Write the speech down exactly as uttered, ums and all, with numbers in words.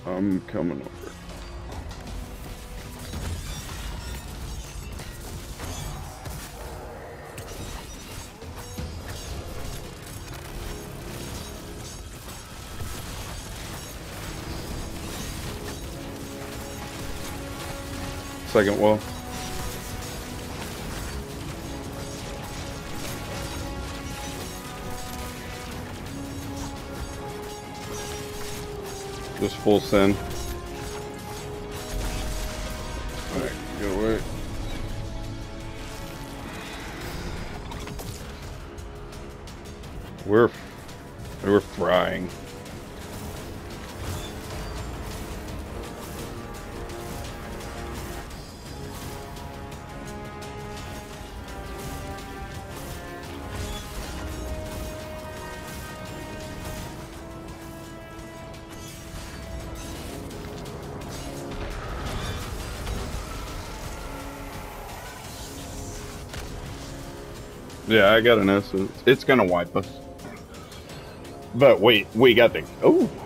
I'm coming over. Second wall. Just full send. Alright, get away. We're we're frying. Yeah, I got an essence. It's gonna wipe us. But wait, we got the... Oh!